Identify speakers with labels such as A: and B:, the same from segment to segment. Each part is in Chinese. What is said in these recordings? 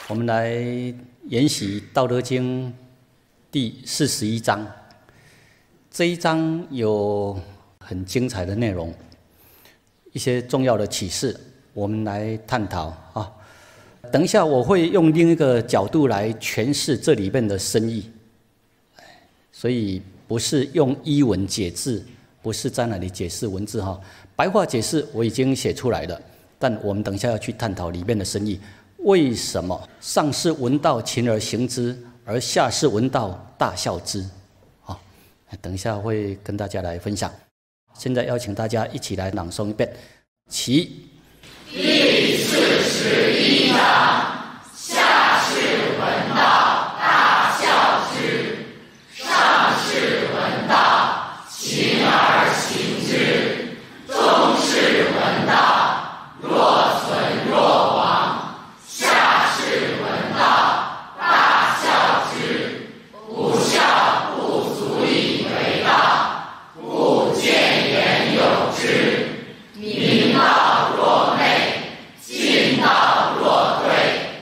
A: 我们来研习《道德经》第41章。这一章有很精彩的内容，一些重要的启示，我们来探讨啊。等一下我会用另一个角度来诠释这里面的深意，所以不是用依文解字，不是在那里解释文字哈。白话解释我已经写出来了，但我们等一下要去探讨里面的深意。为什么上士闻道勤而行之，而下士闻道大笑之？等一下会跟大家来分享。现在邀请大家一起来朗诵一遍。起。
B: 第41章，下士闻道大笑之，上士闻道勤而行之，中士闻道若存若亡，下士闻道大笑之。不笑不足以为道，故见言有之。明道若昧，进道若退，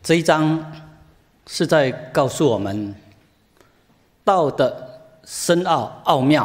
A: 这一章是在告诉我们道的深奥妙，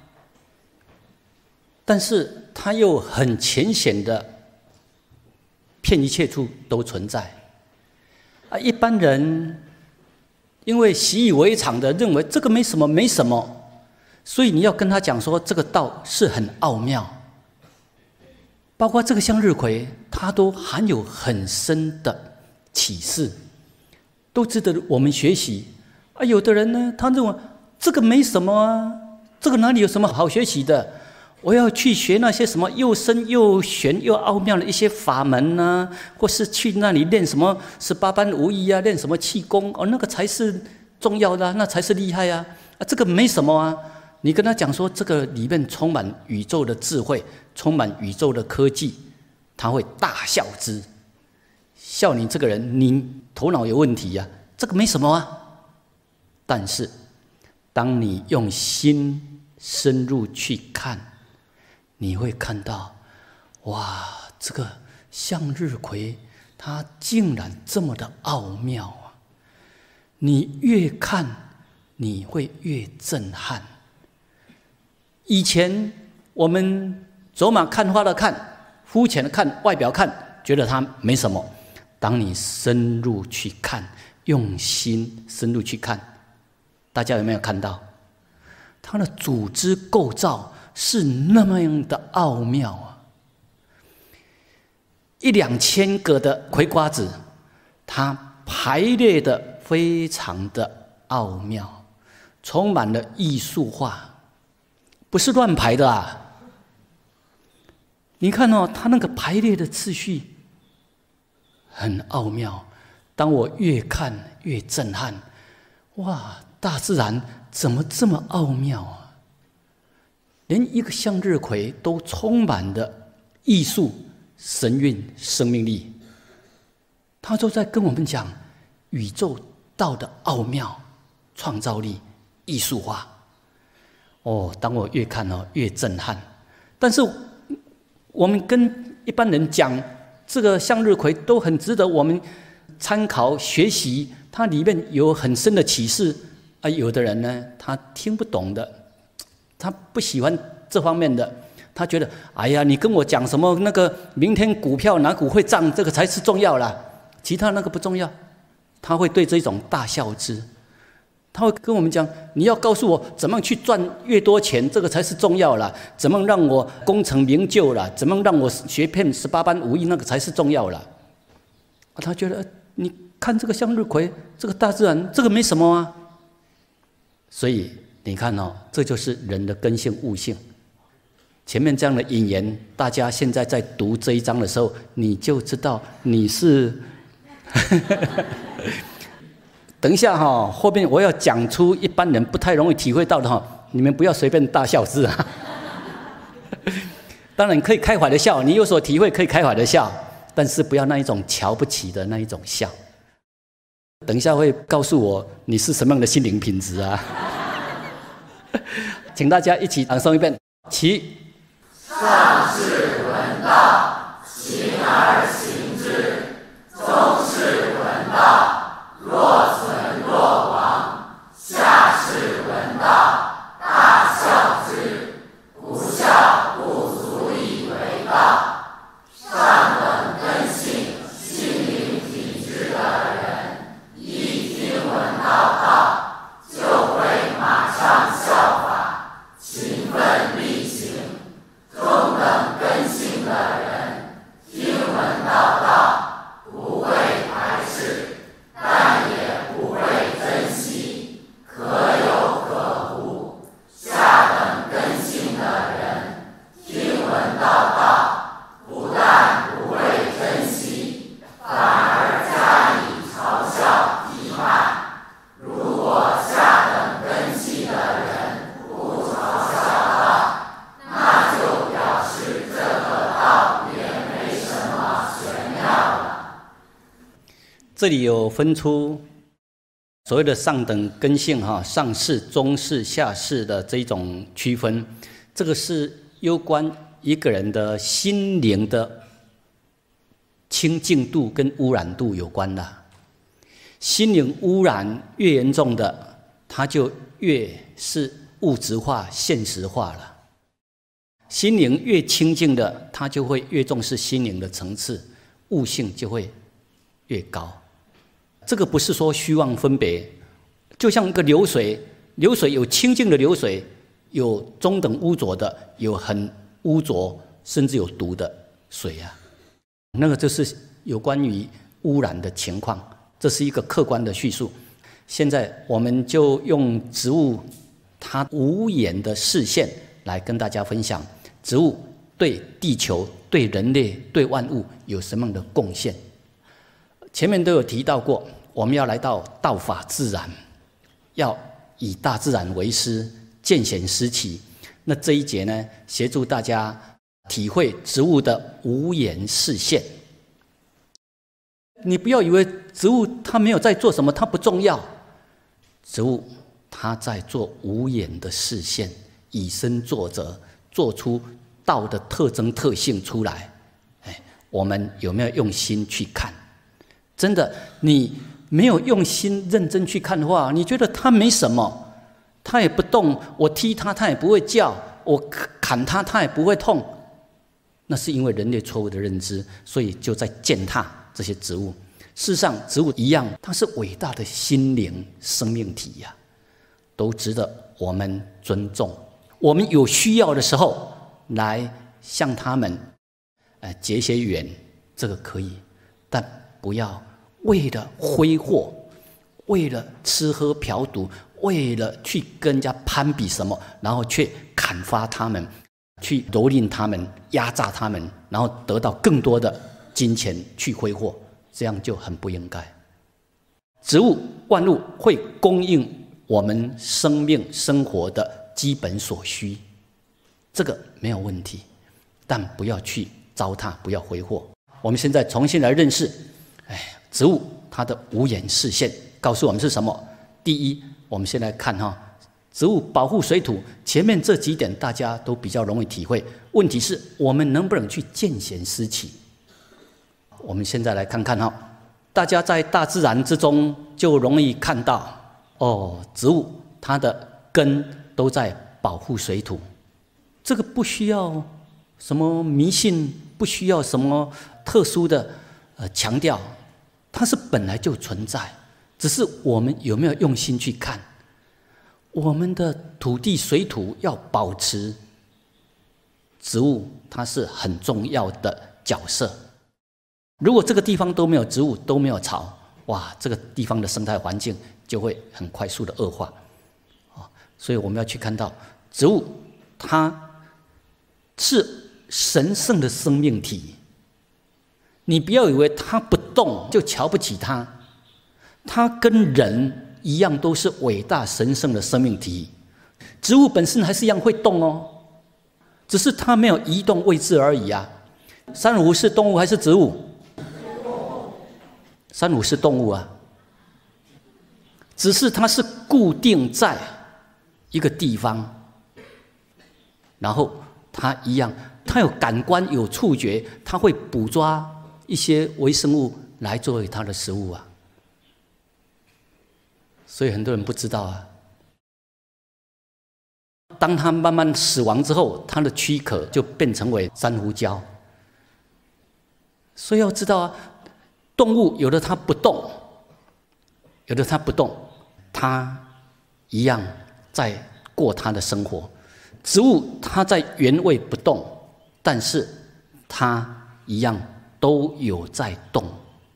A: 但是它又很浅显的，遍一切处都存在。一般人因为习以为常的认为这个没什么，没什么，所以你要跟他讲说这个道是很奥妙。包括这个向日葵，它都含有很深的启示，都值得我们学习。有的人呢，他认为这个没什么啊，这个哪里有什么好学习的？我要去学那些什么又深又玄又奥妙的一些法门啊，或是去那里练什么18般武艺啊，练什么气功那个才是重要的那才是厉害啊！这个没什么啊。你跟他讲说这个里面充满宇宙的智慧，充满宇宙的科技，他会大笑之，笑你这个人你头脑有问题啊，这个没什么啊。但是当你用心深入去看，你会看到，哇，这个向日葵它竟然这么的奥妙啊！你越看你会越震撼。以前我们走马看花的看，肤浅的看，外表看，觉得它没什么。当你深入去看，用心深入去看，大家有没有看到它的组织构造是那么样的奥妙啊！1、2千个的葵瓜子，它排列的非常的奥妙，充满了艺术化，不是乱排的啊！你看它那个排列的次序很奥妙。当我越看越震撼，哇！大自然怎么这么奥妙啊？连一个向日葵都充满了艺术、神韵、生命力。他都在跟我们讲宇宙道的奥妙、创造力、艺术化。当我越看越震撼。但是我们跟一般人讲这个向日葵都很值得我们参考学习，它里面有很深的启示。有的人呢，他听不懂的，他不喜欢这方面的，他觉得哎呀，你跟我讲什么那个明天股票哪股会涨，这个才是重要啦，其他那个不重要。他会对这种大笑之，他会跟我们讲，你要告诉我怎么去赚越多钱，这个才是重要啦，怎么让我功成名就啦，怎么让我学遍18般武艺，那个才是重要啦。他觉得你看这个向日葵，这个大自然，这个没什么啊。所以你看这就是人的根性悟性。前面这样的引言，大家现在在读这一章的时候，你就知道你是等一下后面我要讲出一般人不太容易体会到的你们不要随便大笑之啊。当然可以开怀的笑，你有所体会可以开怀的笑，但是不要那一种瞧不起的那一种笑。等一下会告诉我你是什么样的心灵品质啊。请大家一起朗诵一遍，起。
B: 上士闻道，勤而行之；中士闻道，若存若亡；下士闻道，大笑之。不笑不足以为道。上等根性、心灵体质的人，一听闻到道，就会马上效法，勤奋力行。中等根性的人，听闻到道，不会排斥，但也不会珍惜，可有可无。下等根性的人，听闻到道，不但不会珍惜，反而加以嘲笑批判。如果下等根器的人不嘲笑道，那就表示这个道也没什么玄妙了。
A: 这里有分出所谓的上等根性上士、中士、下士的这种区分，这个是攸关一个人的心灵的清净度跟污染度有关的。 心灵污染越严重的，它就越是物质化、现实化了。心灵越清净的，它就会越重视心灵的层次，悟性就会越高。这个不是说虚妄分别，就像一个流水，流水有清净的流水，有中等污浊的，有很污浊甚至有毒的水啊。那个就是有关于污染的情况，这是一个客观的叙述。现在我们就用植物它无眼的视线来跟大家分享，植物对地球、对人类、对万物有什么样的贡献。前面都有提到过，我们要来到道法自然，要以大自然为师，见贤思齐。那这一节呢，协助大家体会植物的无眼视线。你不要以为植物它没有在做什么，它不重要。植物它在做无眼的视线，以身作则，做出道的特征特性出来。我们有没有用心去看？真的，你没有用心认真去看的话，你觉得它没什么，它也不动，我踢它它也不会叫，我砍它它也不会痛。那是因为人类错误的认知，所以就在践踏这些植物。事实上，植物一样，它是伟大的心灵生命体呀，都值得我们尊重。我们有需要的时候，来向他们结些缘，这个可以，但不要为了挥霍，为了吃喝嫖赌，为了去跟人家攀比什么，然后却砍伐他们，去蹂躏他们，压榨他们，然后得到更多的金钱去挥霍，这样就很不应该。植物万物会供应我们生命生活的基本所需，这个没有问题，但不要去糟蹋，不要挥霍。我们现在重新来认识，植物它的无眼视线告诉我们是什么？第一，我们先来看植物保护水土，前面这几点大家都比较容易体会。问题是我们能不能去见贤思齐？我们现在来看看大家在大自然之中就容易看到植物它的根都在保护水土，这个不需要什么迷信，不需要什么特殊的强调，它是本来就存在，只是我们有没有用心去看。我们的土地水土要保持，植物它是很重要的角色。如果这个地方都没有植物，都没有草，哇，这个地方的生态环境就会很快速的恶化。所以我们要去看到植物它是神圣的生命体，你不要以为它不动就瞧不起它，它跟人一样都是伟大神圣的生命体。植物本身还是一样会动只是它没有移动位置而已啊。珊瑚是动物还是植物？珊瑚是动物啊，只是它是固定在一个地方，然后它一样，它有感官有触觉，它会捕捉一些微生物来作为它的食物啊。所以很多人不知道啊，当它慢慢死亡之后，它的躯壳就变成为珊瑚礁。所以要知道啊，动物有的它不动，有的它不动，它一样在过它的生活。植物它在原位不动，但是它一样都有在动。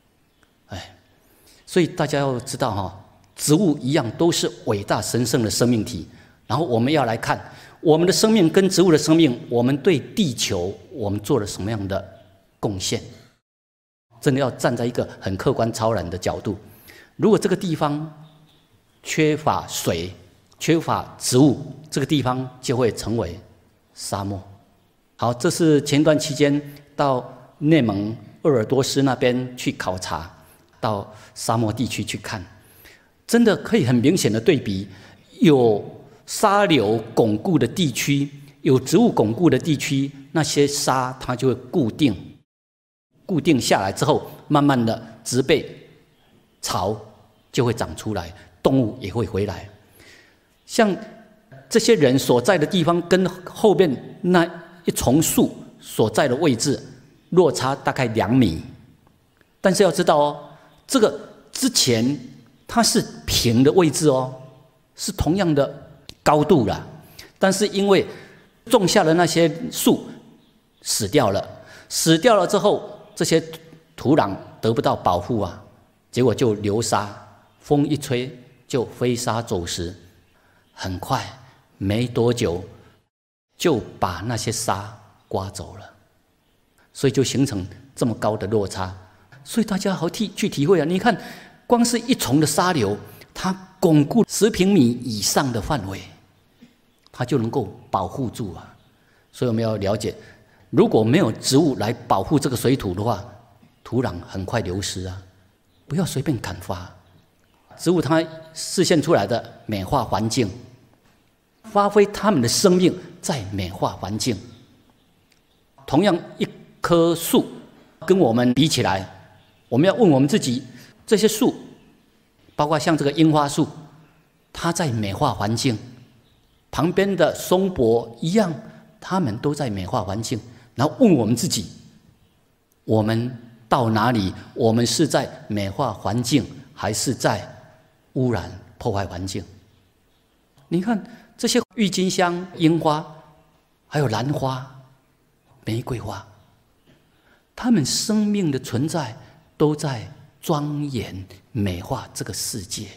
A: 所以大家要知道植物一样都是伟大神圣的生命体。然后我们要来看我们的生命跟植物的生命，我们对地球我们做了什么样的贡献。真的要站在一个很客观超然的角度。如果这个地方缺乏水，缺乏植物，这个地方就会成为沙漠。好，这是前段期间到内蒙鄂尔多斯那边去考察，到沙漠地区去看，真的可以很明显的对比，有沙流巩固的地区，有植物巩固的地区，那些沙它就会固定下来之后，慢慢的植被、草就会长出来，动物也会回来。像这些人所在的地方，跟后面那一丛树所在的位置落差大概2米，但是要知道哦，这个之前它是平的位置哦，是同样的高度啦，但是因为种下的那些树死掉了之后，这些土壤得不到保护啊，结果就流沙，风一吹就飞沙走石，很快没多久就把那些沙刮走了，所以就形成这么高的落差。所以大家好去体会啊！你看，光是一丛的沙流，它巩固10平米以上的范围，它就能够保护住啊。所以我们要了解，如果没有植物来保护这个水土的话，土壤很快流失啊！不要随便砍伐。植物它示现出来的美化环境，发挥它们的生命在美化环境。同样一棵树跟我们比起来，我们要问我们自己，这些树包括像这个樱花树，它在美化环境，旁边的松柏一样，它们都在美化环境。然后问我们自己，我们到哪里？我们是在美化环境，还是在污染破坏环境？你看这些郁金香、樱花，还有兰花、玫瑰花，它们生命的存在都在庄严美化这个世界，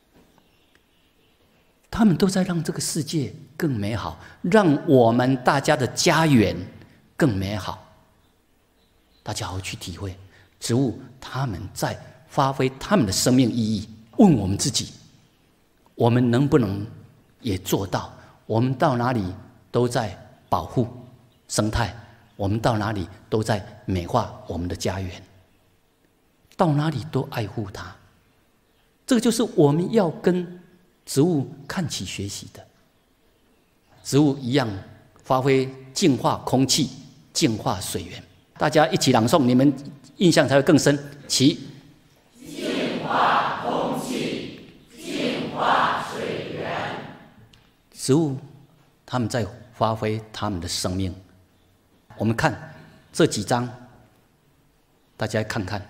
A: 他们都在让这个世界更美好，让我们大家的家园更美好。大家好去体会，植物他们在发挥他们的生命意义。问我们自己，我们能不能也做到？我们到哪里都在保护生态，我们到哪里都在美化我们的家园，到哪里都爱护它。这个就是我们要跟植物看齐学习的。植物一样发挥净化空气、净化水源。大家一起朗诵，你们印象才会更深。齐：
B: 净化空气，净化水源。
A: 植物他们在发挥他们的生命。我们看这几章，大家看看，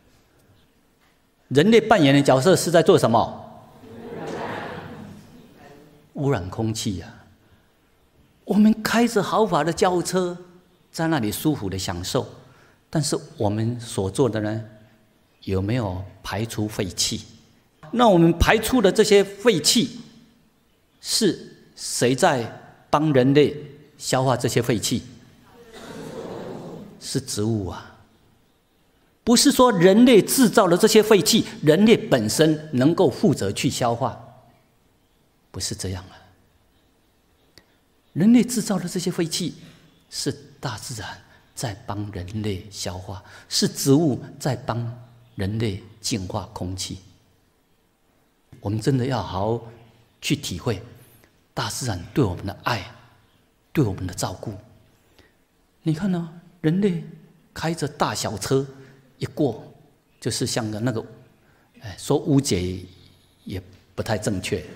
A: 人类扮演的角色是在做什么？污染空气呀！我们开着豪华的轿车，在那里舒服的享受，但是我们所做的呢，有没有排除废气？那我们排出的这些废气，是谁在帮人类消化这些废气？是植物啊！不是说人类制造了这些废气，人类本身能够负责去消化，不是这样啊！人类制造的这些废气，是大自然在帮人类消化，是植物在帮人类净化空气。我们真的要好好去体会大自然对我们的爱，对我们的照顾。你看呢、人类开着大小车一过，就是像那个，说污洁也不太正确，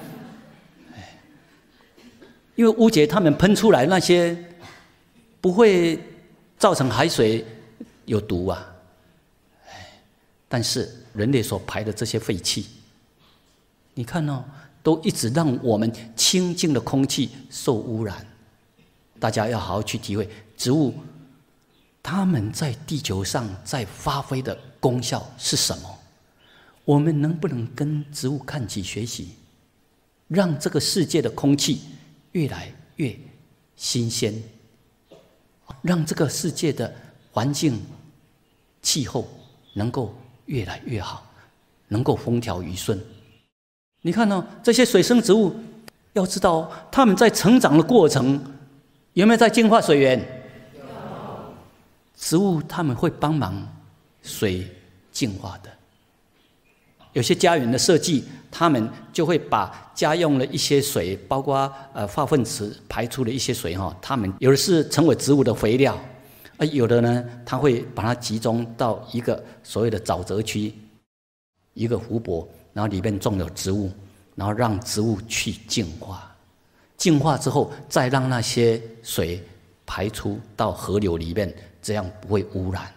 A: 因为污洁它们喷出来那些不会造成海水有毒啊，但是人类所排的这些废气，你看哦，都一直让我们清净的空气受污染。大家要好好去体会植物它们在地球上在发挥的功效是什么。我们能不能跟植物看齐学习，让这个世界的空气越来越新鲜，让这个世界的环境气候能够越来越好，能够风调雨顺。你看哦，这些水生植物，要知道哦，它们在成长的过程有没有在净化水源？有。植物它们会帮忙水净化的。有些家园的设计，他们就会把家用的一些水，包括化粪池排出的一些水哈，他们有的是成为植物的肥料，有的呢，他会把它集中到一个所谓的沼泽区，一个湖泊， 然后里面种有植物，然后让植物去净化，净化之后再让那些水排出到河流里面，这样不会污染。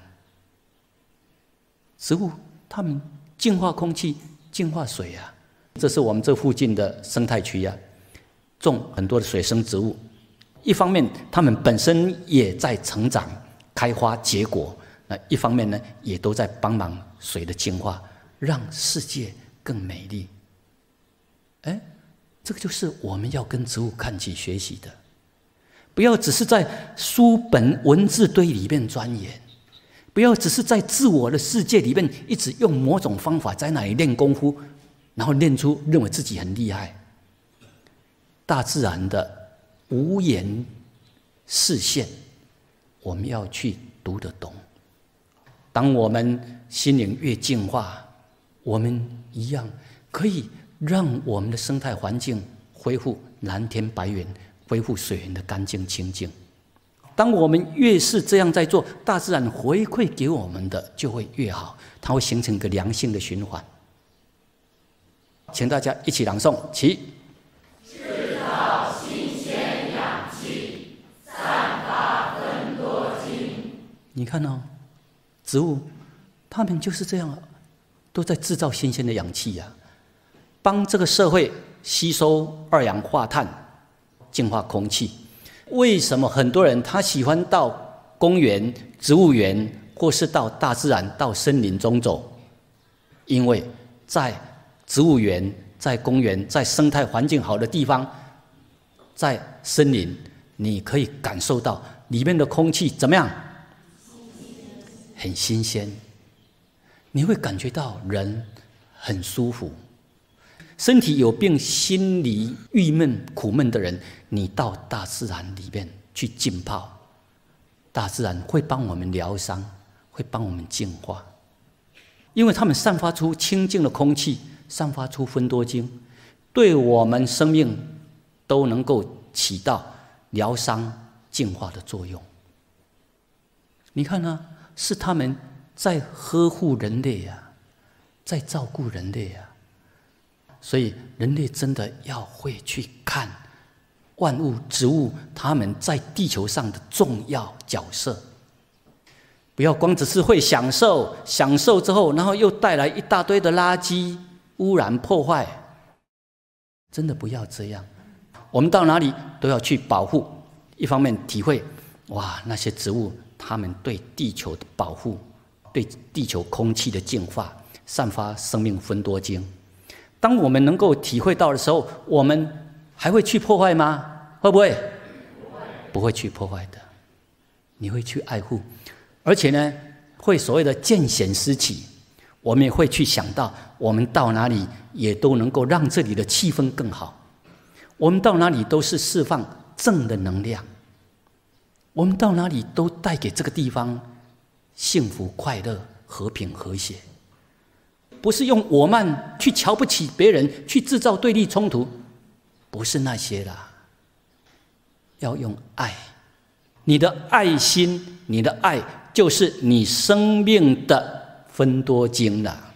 A: 植物它们净化空气、净化水啊。这是我们这附近的生态区啊，种很多的水生植物。一方面，它们本身也在成长、开花、结果；那一方面呢，也都在帮忙水的净化，让世界更美丽。哎，这个就是我们要跟植物看齐学习的，不要只是在书本文字堆里面钻研，不要只是在自我的世界里面一直用某种方法在那里练功夫。然后练出认为自己很厉害。大自然的无言视线，我们要去读得懂。当我们心灵越净化，我们一样可以让我们的生态环境恢复蓝天白云，恢复水源的干净清净。当我们越是这样在做，大自然回馈给我们的就会越好，它会形成一个良性的循环。请大家一起朗诵，起。
B: 制造新鲜氧气，散发芬多精。
A: 你看哦，植物它们就是这样，都在制造新鲜的氧气呀，帮这个社会吸收二氧化碳，净化空气。为什么很多人他喜欢到公园、植物园，或是到大自然、到森林中走？因为在植物园、在公园、在生态环境好的地方，在森林，你可以感受到里面的空气怎么样？很新鲜，你会感觉到人很舒服。身体有病、心里郁闷、苦闷的人，你到大自然里面去浸泡，大自然会帮我们疗伤，会帮我们净化，因为它们散发出清净的空气。散发出芬多精，对我们生命都能够起到疗伤、净化的作用。你看啊，是他们在呵护人类啊，在照顾人类啊。所以人类真的要会去看万物、植物它们在地球上的重要角色，不要光只是会享受，享受之后，然后又带来一大堆的垃圾。污染破坏，真的不要这样。我们到哪里都要去保护，一方面体会哇，那些植物它们对地球的保护，对地球空气的净化，散发生命芬多精。当我们能够体会到的时候，我们还会去破坏吗？会不会？不会去破坏的，你会去爱护，而且呢，会所谓的见贤思齐。我们也会去想到，我们到哪里也都能够让这里的气氛更好。我们到哪里都是释放正的能量，我们到哪里都带给这个地方幸福、快乐、和平、和谐。不是用我慢去瞧不起别人，去制造对立冲突，不是那些啦。要用爱，你的爱心，你的爱就是你生命的芬多精了。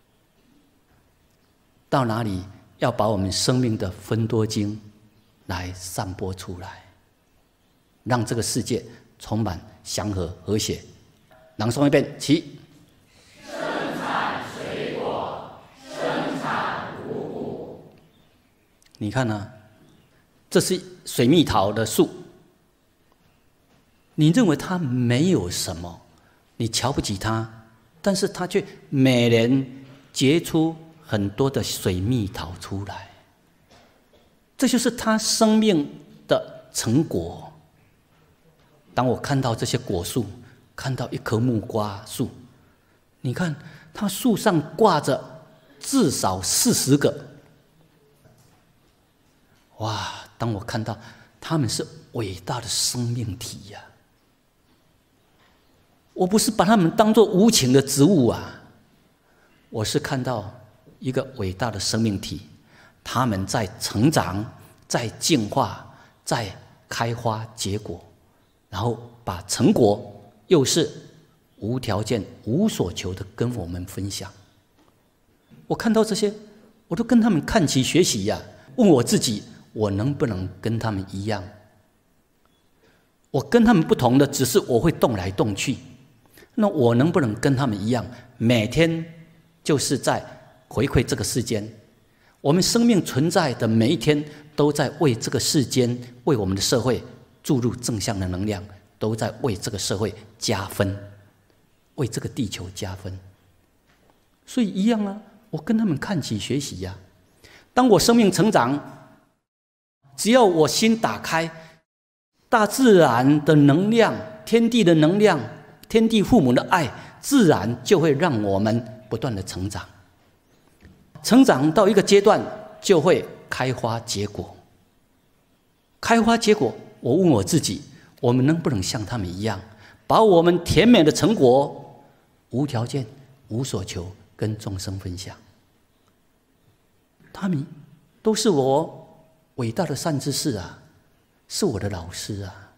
A: 到哪里要把我们生命的芬多精来散播出来，让这个世界充满祥和和谐。朗诵一遍，起。
B: 生产水果，生产五谷。
A: 你看啊，这是水蜜桃的树，你认为它没有什么，你瞧不起它，但是它却每年结出很多的水蜜桃出来，这就是它生命的成果。当我看到这些果树，看到一棵木瓜树，你看它树上挂着至少40个，哇！当我看到它们是伟大的生命体呀，我不是把它们当作无情的植物啊，我是看到一个伟大的生命体，它们在成长，在进化，在开花结果，然后把成果又是无条件、无所求的跟我们分享。我看到这些， 我都跟他们看齐学习呀，问我自己，我能不能跟他们一样？我跟他们不同的，只是我会动来动去。那我能不能跟他们一样，每天就是在回馈这个世间？我们生命存在的每一天，都在为这个世间、为我们的社会注入正向的能量，都在为这个社会加分，为这个地球加分。所以一样啊，我跟他们看齐学习呀。当我生命成长，只要我心打开，大自然的能量、天地的能量、天地父母的爱，自然就会让我们不断的成长。成长到一个阶段，就会开花结果。开花结果，我问我自己，我们能不能像他们一样，把我们甜美的成果无条件、无所求跟众生分享？他们都是我伟大的善知识啊，是我的老师啊。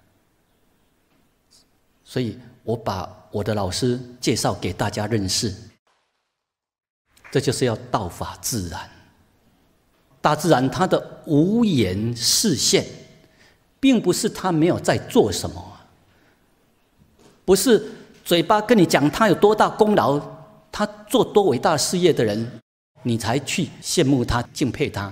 A: 所以我把我的老师介绍给大家认识。这就是要道法自然。大自然它的无言示现，并不是他没有在做什么，不是嘴巴跟你讲他有多大功劳，他做多伟大事业的人，你才去羡慕他、敬佩他。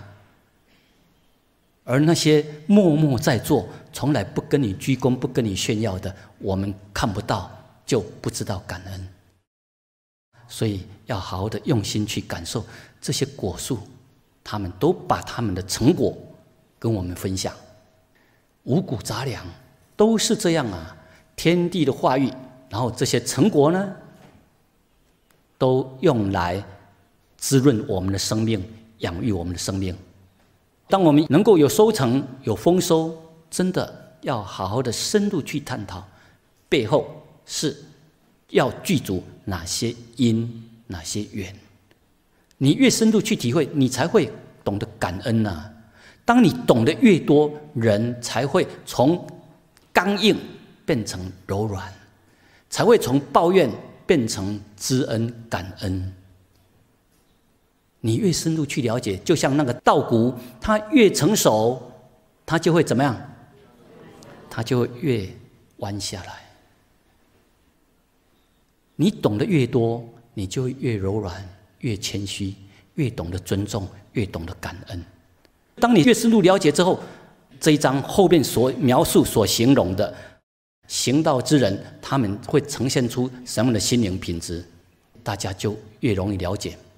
A: 而那些默默在做，从来不跟你鞠躬、不跟你炫耀的，我们看不到，就不知道感恩。所以要好好的用心去感受这些果树，他们都把他们的成果跟我们分享。五谷杂粮都是这样啊，天地的化育，然后这些成果呢，都用来滋润我们的生命，养育我们的生命。当我们能够有收成、有丰收，真的要好好的深入去探讨，背后是要具足哪些因，哪些缘。你越深入去体会，你才会懂得感恩啊。当你懂得越多，人才会从刚硬变成柔软，才会从抱怨变成知恩感恩。你越深入去了解，就像那个稻谷，它越成熟，它就会怎么样？它就会越弯下来。你懂得越多，你就会越柔软、越谦虚，越懂得尊重，越懂得感恩。当你越深入了解之后，这一章后面所描述、所形容的行道之人，他们会呈现出什么样的心灵品质，大家就越容易了解。